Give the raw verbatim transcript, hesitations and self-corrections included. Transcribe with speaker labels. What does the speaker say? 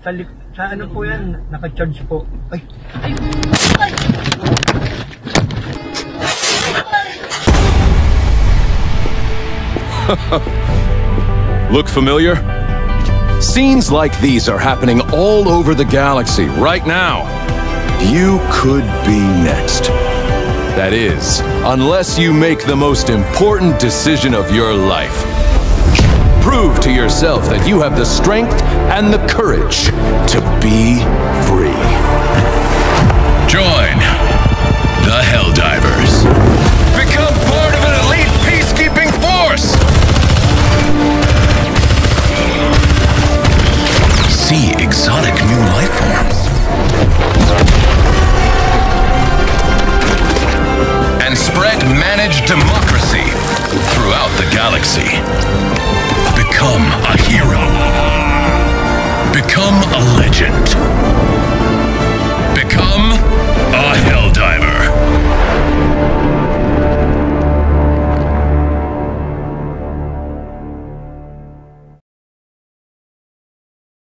Speaker 1: Sa, lip, sa ano po yan, naka-charge po. Ay! Ay! Ay!
Speaker 2: Look familiar? Scenes like these are happening all over the galaxy right now. You could be next. That is, unless you make the most important decision of your life. Prove to yourself that you have the strength and the courage to be free.
Speaker 3: Join the Helldivers. Become part of an elite peacekeeping force. See exotic new life forms. And spread managed democracy throughout the galaxy. Become a hero. Become a legend.